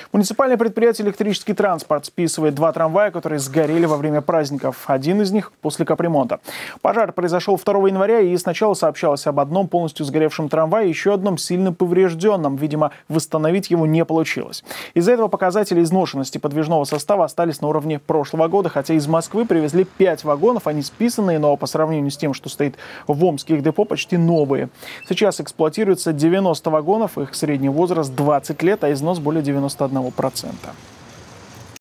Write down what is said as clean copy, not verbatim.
Муниципальное предприятие «Электрический транспорт» списывает 2 трамвая, которые сгорели во время праздников. Один из них после капремонта. Пожар произошел 2 января, и сначала сообщалось об одном полностью сгоревшем трамвае, еще одном сильно поврежденном. Видимо, восстановить его не получилось. Из-за этого показатели изношенности подвижного состава остались на уровне прошлого года, хотя из Москвы привезли 5 вагонов. Они списанные, но по сравнению с тем, что стоит в омских депо, почти новые. Сейчас эксплуатируется 90 вагонов, их средний возраст 20 лет, а износ более 91%.